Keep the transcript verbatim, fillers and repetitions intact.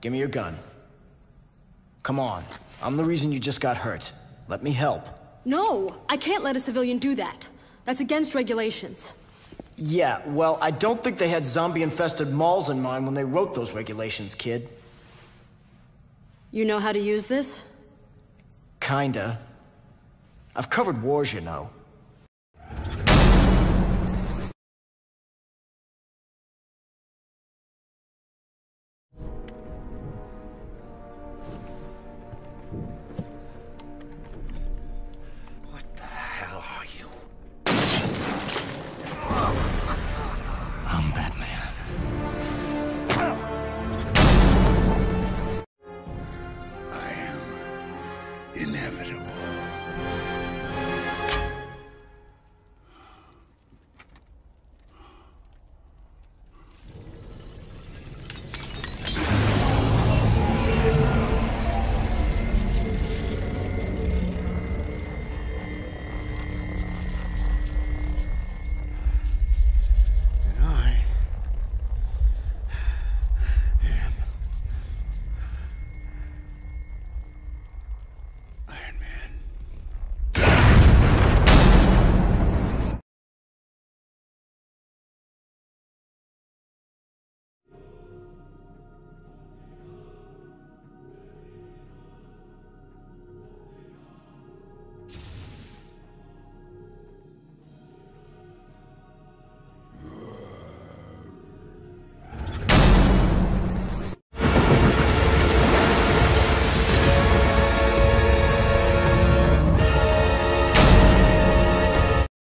Give me your gun. Come on. I'm the reason you just got hurt. Let me help. No! I can't let a civilian do that. That's against regulations. Yeah, well, I don't think they had zombie-infested malls in mind when they wrote those regulations, kid. You know how to use this? Kinda. I've covered wars, you know. What the hell are you? I'm Batman. I am inevitable.